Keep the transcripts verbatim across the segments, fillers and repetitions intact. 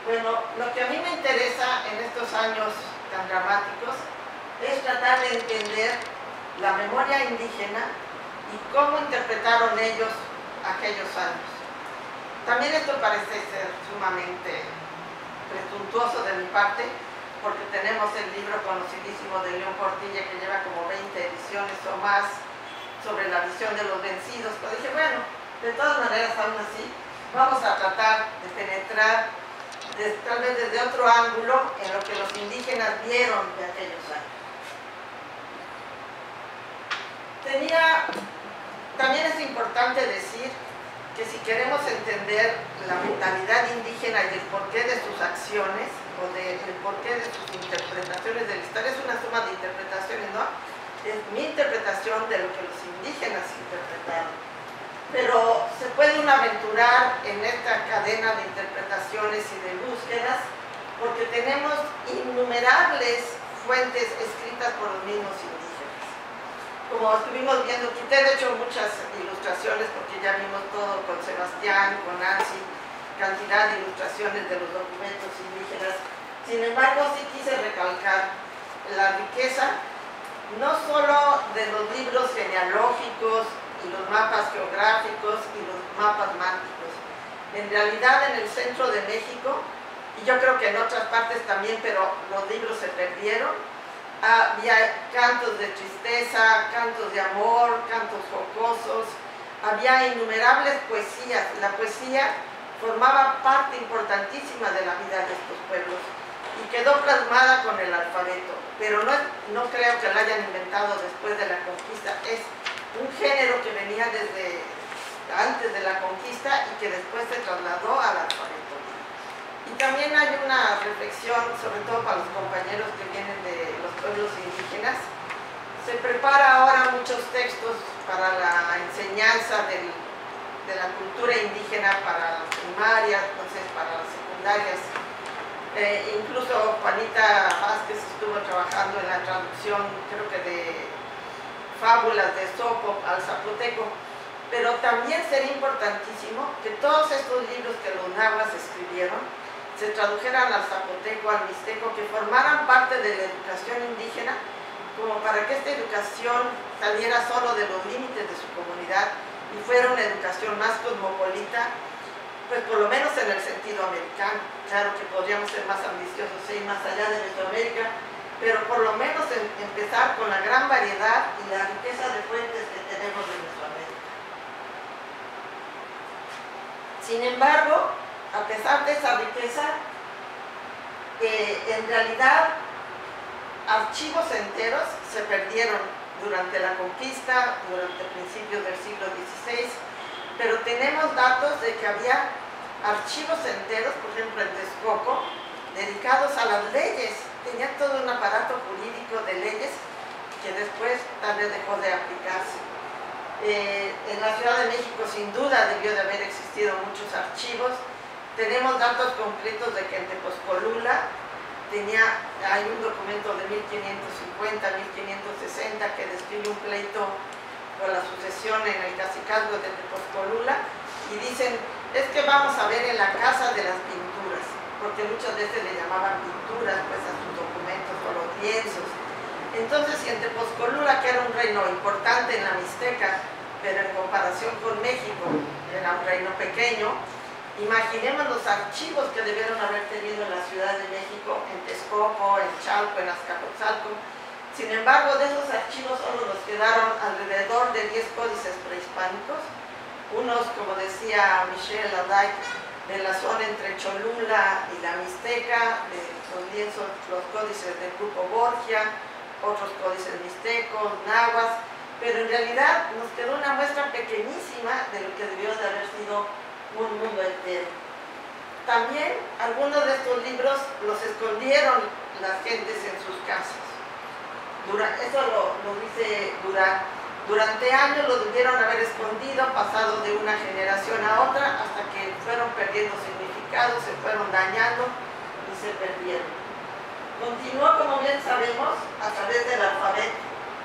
Bueno, lo que a mí me interesa en estos años tan dramáticos es tratar de entender la memoria indígena y cómo interpretaron ellos aquellos años. También esto parece ser sumamente presuntuoso de mi parte, porque tenemos el libro conocidísimo de León Portilla, que lleva como veinte ediciones o más, sobre la visión de los vencidos. Pero dije, bueno, de todas maneras, aún así, vamos a tratar de penetrar, de, tal vez desde otro ángulo, en lo que los indígenas vieron de aquellos años. Tenía, también es importante decir que si queremos entender la mentalidad indígena y el porqué de sus acciones, o de, el porqué de sus interpretaciones de la historia, es una suma de interpretaciones, ¿no? Es mi interpretación de lo que los indígenas interpretaron. Pero se puede uno aventurar en esta cadena de interpretaciones y de búsquedas, porque tenemos innumerables fuentes escritas por los mismos indígenas. Como estuvimos viendo, quité de hecho muchas ilustraciones porque ya vimos todo con Sebastián, con Nancy, cantidad de ilustraciones de los documentos indígenas. Sin embargo, sí quise recalcar la riqueza, no solo de los libros genealógicos y los mapas geográficos y los mapas mánticos. En realidad, en el centro de México, y yo creo que en otras partes también, pero los libros se perdieron, había cantos de tristeza, cantos de amor, cantos jocosos, había innumerables poesías. La poesía formaba parte importantísima de la vida de estos pueblos y quedó plasmada con el alfabeto, pero no, no creo que la hayan inventado después de la conquista. Es un género que venía desde antes de la conquista y que después se trasladó al alfabeto. Y también hay una reflexión, sobre todo para los compañeros que vienen de los pueblos indígenas. Se prepara ahora muchos textos para la enseñanza del, de la cultura indígena para las primarias, entonces para las secundarias. Eh, incluso Juanita Vázquez estuvo trabajando en la traducción, creo que de fábulas de Esopo al zapoteco. Pero también sería importantísimo que todos estos libros que los nahuas escribieron se tradujeran al zapoteco, al mixteco, que formaran parte de la educación indígena, como para que esta educación saliera solo de los límites de su comunidad y fuera una educación más cosmopolita, pues por lo menos en el sentido americano. Claro que podríamos ser más ambiciosos e ir más allá de Mesoamérica, pero por lo menos en, empezar con la gran variedad y la riqueza de fuentes que tenemos de Mesoamérica. Sin embargo, a pesar de esa riqueza, eh, en realidad archivos enteros se perdieron durante la conquista, durante principios del siglo dieciséis, pero tenemos datos de que había archivos enteros, por ejemplo en Texcoco, dedicados a las leyes. Tenía todo un aparato jurídico de leyes que después tal vez dejó de aplicarse. Eh, en la Ciudad de México sin duda debió de haber existido muchos archivos. Tenemos datos concretos de que en Tepozcolula tenía, hay un documento de mil quinientos cincuenta a mil quinientos sesenta que describe un pleito por la sucesión en el cacicazgo de Tepozcolula y dicen, es que vamos a ver en la casa de las pinturas, porque muchas veces le llamaban pinturas pues a sus documentos o los lienzos. Entonces, si en Tepozcolula, que era un reino importante en la Mixteca, pero en comparación con México era un reino pequeño, imaginemos los archivos que debieron haber tenido en la Ciudad de México, en Texcoco, en Chalco, en Azcapotzalco. Sin embargo, de esos archivos solo nos quedaron alrededor de diez códices prehispánicos, unos, como decía Michel Laday, de la zona entre Cholula y la Mixteca, de los lienzos, los códices del grupo Borgia, otros códices mixtecos, nahuas, pero en realidad nos quedó una muestra pequeñísima de lo que debió de haber sido un mundo entero. También algunos de estos libros los escondieron las gentes en sus casas. Durante, eso lo, lo dice Durán. Durante años los debieron haber escondido, pasado de una generación a otra, hasta que fueron perdiendo significado, se fueron dañando y se perdieron. Continuó, como bien sabemos, a través del alfabeto.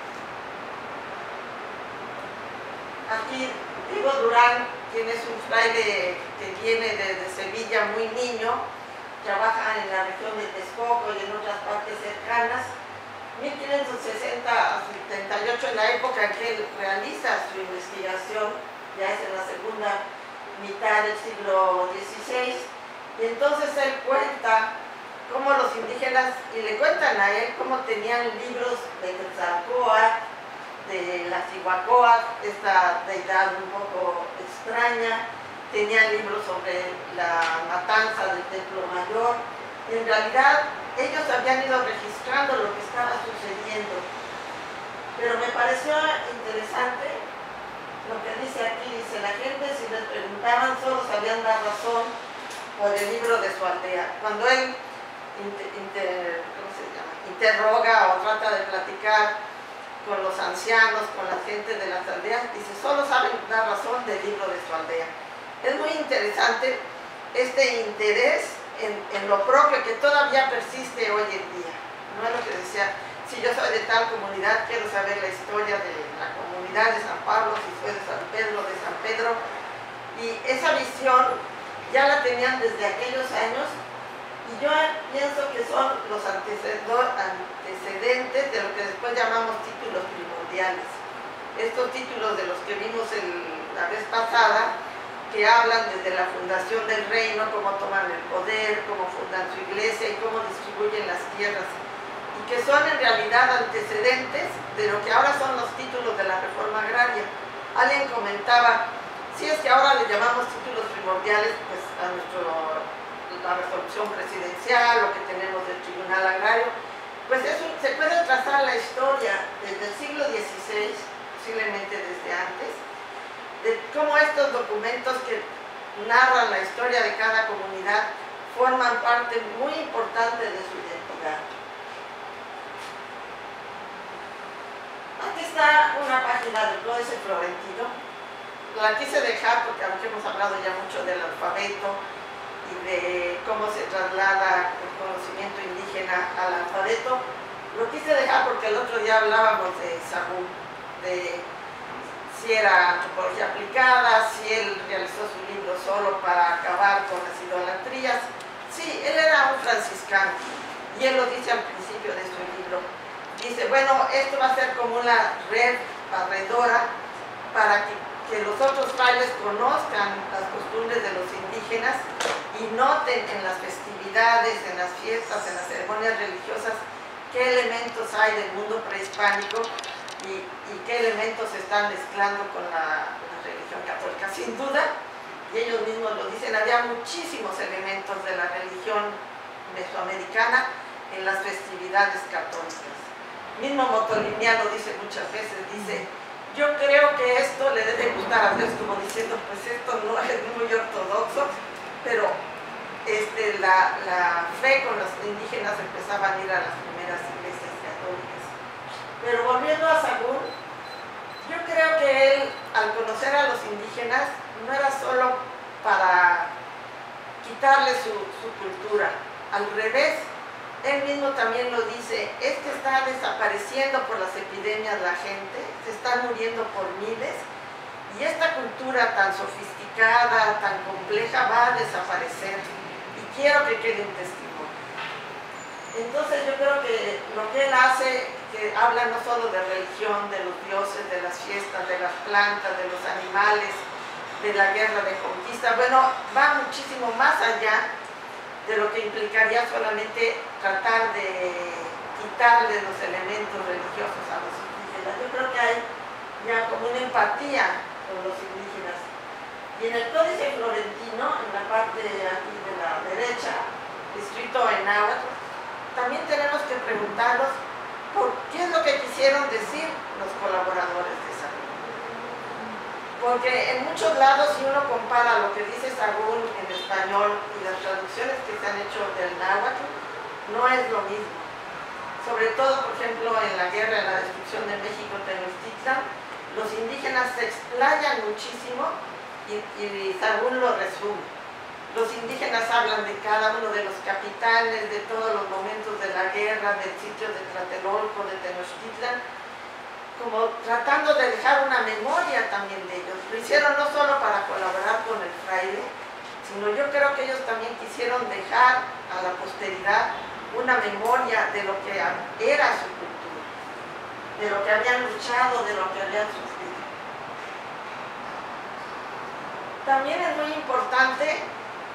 Aquí Diego Durán, quien es un fraile que viene desde Sevilla muy niño, trabaja en la región de Texcoco y en otras partes cercanas. mil quinientos sesenta a setenta y ocho, en la época en que él realiza su investigación, ya es en la segunda mitad del siglo dieciséis, y entonces él cuenta cómo los indígenas, y le cuentan a él cómo tenían libros de Quetzalcóatl, de la Cihuacóatl, esta deidad un poco extraña, tenían libros sobre la matanza del Templo Mayor. En realidad ellos habían ido registrando lo que estaba sucediendo, pero me pareció interesante lo que dice aquí. Dice: la gente, si les preguntaban, solo sabían dar razón por el libro de su aldea. Cuando él inter, inter, ¿cómo se llama? interroga o trata de platicar con los ancianos, con la gente de las aldeas, dice: solo saben dar razón del libro de su aldea. Es muy interesante este interés en, en lo propio que todavía persiste hoy en día. No es lo que decía: si yo soy de tal comunidad, quiero saber la historia de la comunidad de San Pablo, si soy de San Pedro, de San Pedro. Y esa visión ya la tenían desde aquellos años, y yo pienso que son los antecedentes de lo que después llamamos títulos primordiales. Estos títulos de los que vimos el, la vez pasada, que hablan desde la fundación del reino, cómo toman el poder, cómo fundan su iglesia y cómo distribuyen las tierras, y que son en realidad antecedentes de lo que ahora son los títulos de la reforma agraria. Alguien comentaba: si es que ahora le llamamos títulos primordiales, pues a nuestro, la resolución presidencial, lo que tenemos del Tribunal Agrario, pues eso, se puede trazar la historia desde el siglo dieciséis, posiblemente desde antes, de cómo estos documentos que narran la historia de cada comunidad forman parte muy importante de su identidad. Aquí está una página del Códice Florentino. La quise dejar porque, aunque hemos hablado ya mucho del alfabeto y de cómo se traslada el conocimiento indígena al alfabeto, lo quise dejar porque el otro día hablábamos de Sagún, de si era antropología aplicada, si él realizó su libro solo para acabar con las idolatrías. Sí, él era un franciscano, y él lo dice al principio de su libro. Dice: bueno, esto va a ser como una red barredora para que, que los otros frailes conozcan las costumbres de los indígenas y noten en las festividades, en las fiestas, en las ceremonias religiosas, qué elementos hay del mundo prehispánico y, y qué elementos se están mezclando con la, la religión católica. Sin duda, y ellos mismos lo dicen, había muchísimos elementos de la religión mesoamericana en las festividades católicas. Mismo Motoliniano dice muchas veces, dice: yo creo que esto le debe gustar a Dios, como diciendo, pues esto no es muy ortodoxo, pero este, la, la fe con los indígenas empezaban a ir a las primeras iglesias católicas. Pero volviendo a Sagún, yo creo que él, al conocer a los indígenas, no era solo para quitarle su, su cultura, al revés. Él mismo también lo dice: es que está desapareciendo por las epidemias la gente, se están muriendo por miles, y esta cultura tan sofisticada, tan compleja, va a desaparecer, y quiero que quede un testimonio. Entonces yo creo que lo que él hace, que habla no solo de religión, de los dioses, de las fiestas, de las plantas, de los animales, de la guerra de conquista, bueno, va muchísimo más allá de lo que implicaría solamente tratar de quitarle los elementos religiosos a los indígenas. Yo creo que hay ya como una empatía con los indígenas. Y en el Códice Florentino, en la parte aquí de la derecha, escrito en náhuatl, también tenemos que preguntarnos por qué es lo que quisieron decir los colaboradores de Sagún. Porque en muchos lados, si uno compara lo que dice Sagún en español y las traducciones que se han hecho del náhuatl, no es lo mismo. Sobre todo, por ejemplo, en la guerra, en la destrucción de México, Tenochtitlan, los indígenas se explayan muchísimo y, y Sagún lo resume. Los indígenas hablan de cada uno de los capitanes, de todos los momentos de la guerra, del sitio de Tlatelolco, de Tenochtitlan, como tratando de dejar una memoria también de ellos. Lo hicieron no solo para colaborar con el fraile, sino yo creo creo que ellos también quisieron dejar a la posteridad una memoria de lo que era su cultura, de lo que habían luchado, de lo que habían sufrido. También es muy importante,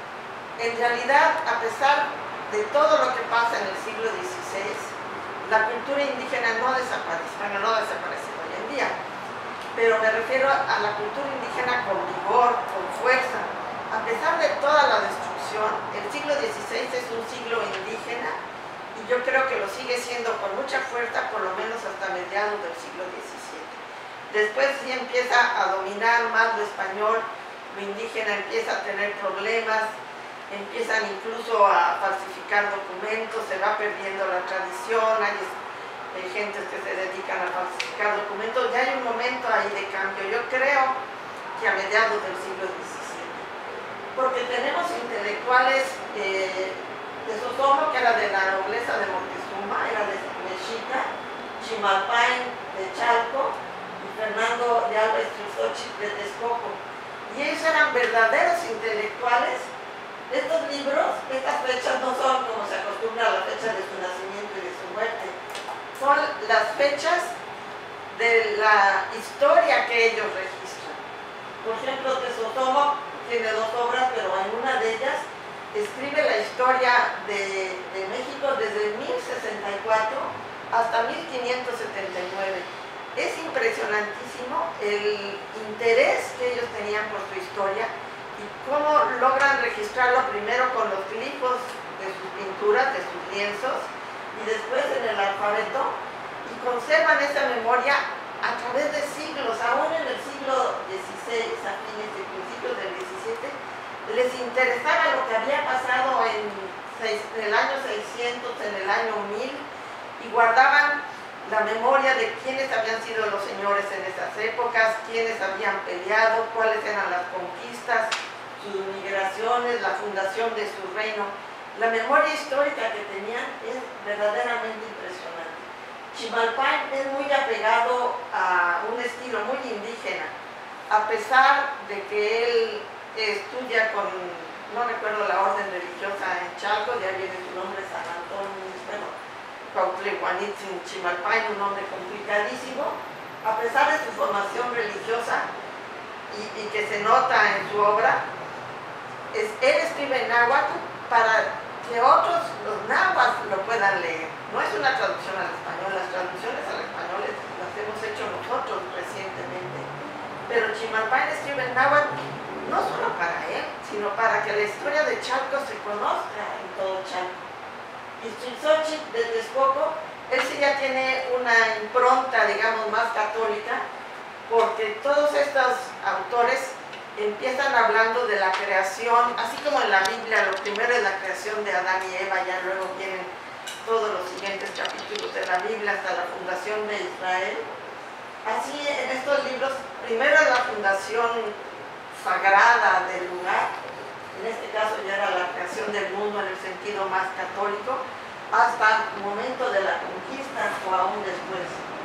en realidad, a pesar de todo lo que pasa en el siglo dieciséis, la cultura indígena no desaparece, bueno, no desaparece hoy en día, pero me refiero a la cultura indígena con vigor, con fuerza. A pesar de toda la destrucción, el siglo dieciséis es un siglo indígena y yo creo que lo sigue siendo con mucha fuerza, por lo menos hasta mediados del siglo diecisiete. Después sí empieza a dominar más lo español, lo indígena empieza a tener problemas, empiezan incluso a falsificar documentos, se va perdiendo la tradición, hay, hay gentes que se dedican a falsificar documentos, ya hay un momento ahí de cambio, yo creo que a mediados del siglo diecisiete, porque tenemos intelectuales eh, de Sosomo, que era de la nobleza de Moctezuma, era de Mexica, Chimalpain de Chalco y Fernando de Alba Xochitl de Texcoco, y ellos eran verdaderos intelectuales. Estos libros, estas fechas no son como se acostumbra a la fecha de su nacimiento y de su muerte, son las fechas de la historia que ellos registran. Por ejemplo, Tesotomo tiene dos obras, pero en una de ellas escribe la historia de, de México desde mil sesenta y cuatro hasta mil quinientos setenta y nueve. Es impresionantísimo el interés que ellos tenían por su historia y cómo logran registrarlo primero con los glifos de sus pinturas, de sus lienzos, y después en el alfabeto, y conservan esa memoria a través de siglos. Aún en el siglo dieciséis, a fines y principios del diecisiete, les interesaba lo que había pasado en, seis, en el año seiscientos, en el año mil, y guardaban la memoria de quiénes habían sido los señores en esas épocas, quiénes habían peleado, cuáles eran las conquistas, sus migraciones, la fundación de su reino. La memoria histórica que tenían es verdaderamente impresionante. Chimalpain es muy apegado a un estilo muy indígena, a pesar de que él estudia con, no recuerdo la orden religiosa en Chalco, ya viene su nombre, San Antonio, bueno, Cuauhtlihuanitsin Chimalpain, un nombre complicadísimo, a pesar de su formación religiosa y, y que se nota en su obra, es, él escribe en náhuatl para que otros, los nahuas, lo puedan leer. No es una traducción al español, las traducciones al español las hemos hecho nosotros recientemente, pero Chimalpain escribe en náhuatl no solo para él, sino para que la historia de Chalco se conozca en todo Chalco. Y Xochitl de Texcoco, él sí ya tiene una impronta, digamos, más católica, porque todos estos autores empiezan hablando de la creación, así como en la Biblia, lo primero es la creación de Adán y Eva, ya luego vienen todos los siguientes capítulos de la Biblia hasta la fundación de Israel. Así en estos libros, primero es la fundación sagrada del lugar, en este caso ya era la creación del mundo en el sentido más católico, hasta el momento de la conquista o aún después.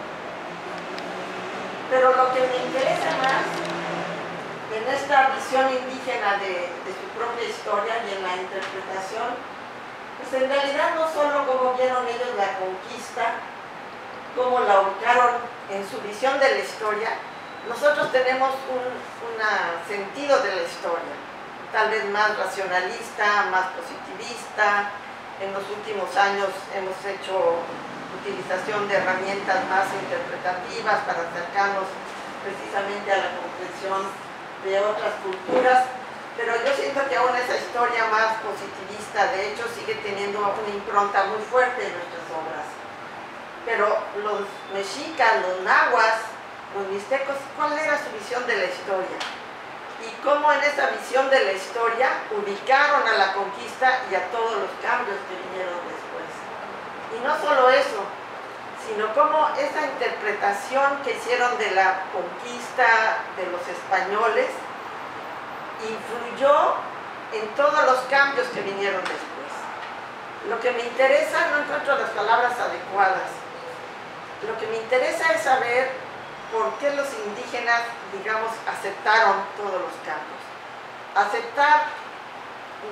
Pero lo que me interesa más en esta visión indígena de, de su propia historia y en la interpretación, pues en realidad no solo cómo vieron ellos la conquista, cómo la ubicaron en su visión de la historia. Nosotros tenemos un una sentido de la historia, tal vez más racionalista, más positivista. En los últimos años hemos hecho utilización de herramientas más interpretativas para acercarnos precisamente a la comprensión de otras culturas, pero yo siento que aún esa historia más positivista, de hecho, sigue teniendo una impronta muy fuerte en nuestras obras. Pero los mexicas, los nahuas, los mixtecos, ¿cuál era su visión de la historia? Y cómo en esa visión de la historia ubicaron a la conquista y a todos los cambios que vinieron después. Y no solo eso, sino cómo esa interpretación que hicieron de la conquista de los españoles influyó en todos los cambios que vinieron después. Lo que me interesa, no encuentro las palabras adecuadas, lo que me interesa es saber por qué los indígenas, digamos, aceptaron todos los cambios. Aceptar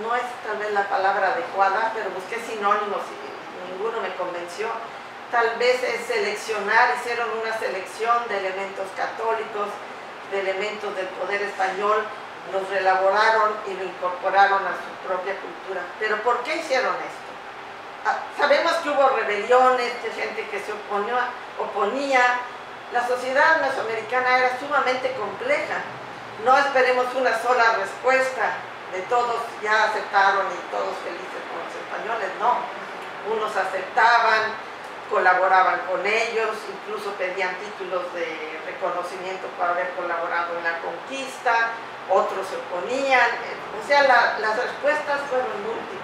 no es tal vez la palabra adecuada, pero busqué sinónimos y ninguno me convenció. Tal vez es seleccionar, hicieron una selección de elementos católicos, de elementos del poder español, los reelaboraron y lo incorporaron a su propia cultura. ¿Pero por qué hicieron esto? Ah, sabemos que hubo rebeliones, de gente que se oponía, oponía. La sociedad mesoamericana era sumamente compleja. No esperemos una sola respuesta de todos ya aceptaron y todos felices con los españoles, no. Unos aceptaban, colaboraban con ellos, incluso pedían títulos de reconocimiento por haber colaborado en la conquista, otros se oponían, o sea, la, las respuestas fueron múltiples.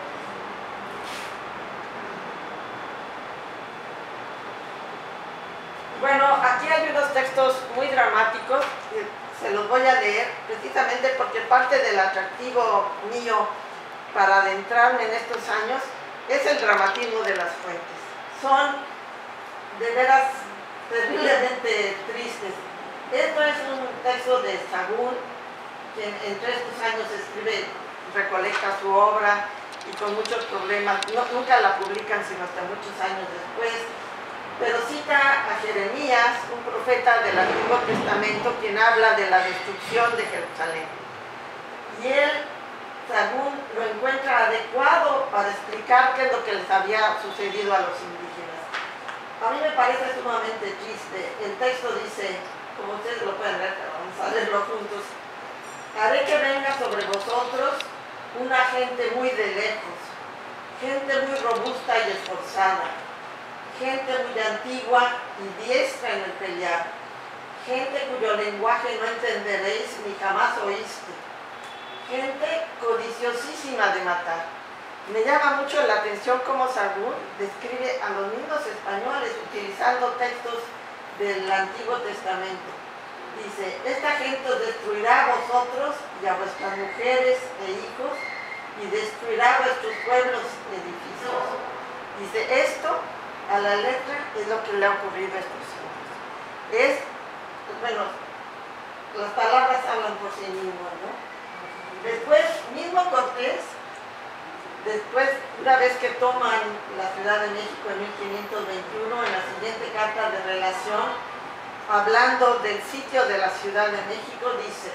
Bueno, aquí hay unos textos muy dramáticos, se los voy a leer precisamente porque parte del atractivo mío para adentrarme en estos años es el dramatismo de las fuentes. Son de veras terriblemente tristes. Esto es un texto de Sahagún, que entre estos años escribe, recolecta su obra y con muchos problemas, no, nunca la publican sino hasta muchos años después, pero cita a Jeremías, un profeta del Antiguo Testamento, quien habla de la destrucción de Jerusalén. Y él, Sahagún, lo encuentra adecuado para explicar qué es lo que les había sucedido a los indígenas. A mí me parece sumamente triste. El texto dice, como ustedes lo pueden ver, pero vamos a leerlo juntos: haré que venga sobre vosotros una gente muy de lejos, gente muy robusta y esforzada, gente muy antigua y diestra en el pelear, gente cuyo lenguaje no entenderéis ni jamás oíste, gente codiciosísima de matar. Me llama mucho la atención cómo Sahagún describe a los mismos españoles utilizando textos del Antiguo Testamento. Dice, esta gente os destruirá a vosotros y a vuestras mujeres e hijos y destruirá vuestros pueblos y edificios. Dice, esto a la letra es lo que le ha ocurrido a estos hombres. Es, bueno, las palabras hablan por sí mismas, ¿no? Después, mismo Cortés, después, una vez que toman la Ciudad de México en mil quinientos veintiuno, en la siguiente carta de relación, hablando del sitio de la Ciudad de México, dice,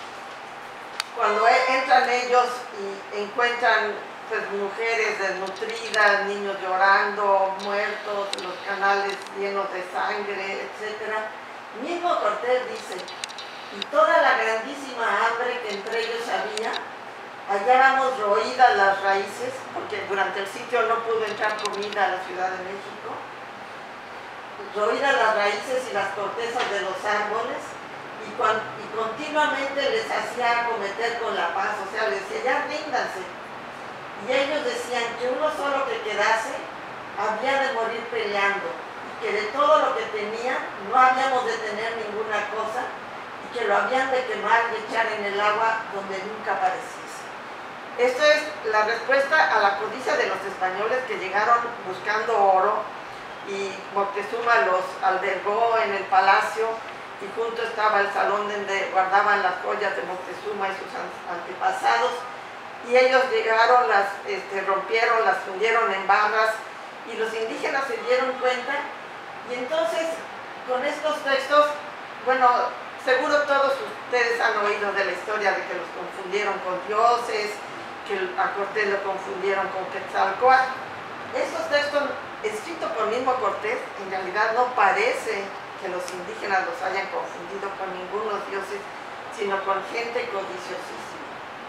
cuando entran ellos y encuentran pues, mujeres desnutridas, niños llorando, muertos, los canales llenos de sangre, etcétera, mismo Cortés dice, y toda la grandísima hambre que entre ellos había, hallábamos roídas las raíces, porque durante el sitio no pudo entrar comida a la Ciudad de México, roídas las raíces y las cortezas de los árboles, y, cuan, y continuamente les hacía acometer con la paz, o sea, les decía, ya ríndanse. Y ellos decían que uno solo que quedase había de morir peleando, y que de todo lo que tenían no habíamos de tener ninguna cosa, y que lo habían de quemar y echar en el agua donde nunca apareciese. Esto es la respuesta a la codicia de los españoles que llegaron buscando oro, y Moctezuma los albergó en el palacio, y junto estaba el salón donde guardaban las joyas de Moctezuma y sus antepasados, y ellos llegaron, las este, rompieron, las fundieron en barras, y los indígenas se dieron cuenta, y entonces con estos textos, bueno, seguro todos ustedes han oído de la historia de que los confundieron con dioses, que a Cortés lo confundieron con Quetzalcóatl. Estos textos escritos por mismo Cortés, en realidad no parece que los indígenas los hayan confundido con ningunos dioses, sino con gente codiciosísima.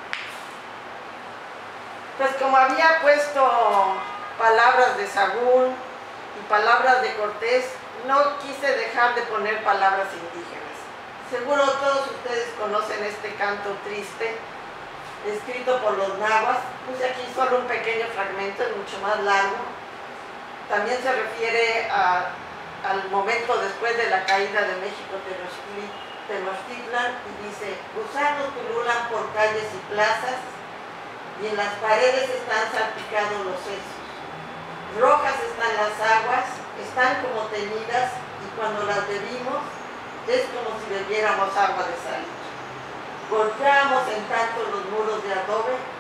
Pues como había puesto palabras de Sahagún y palabras de Cortés, no quise dejar de poner palabras indígenas. Seguro todos ustedes conocen este canto triste, escrito por los nahuas. Puse aquí solo un pequeño fragmento, es mucho más largo. También se refiere a, al momento después de la caída de México Tenochtitlan, y dice, gusanos pululan por calles y plazas, y en las paredes están salpicados los sesos. Rojas están las aguas, están como teñidas, y cuando las bebimos, es como si bebiéramos agua de sal. Golpeamos en tanto los muros de adobe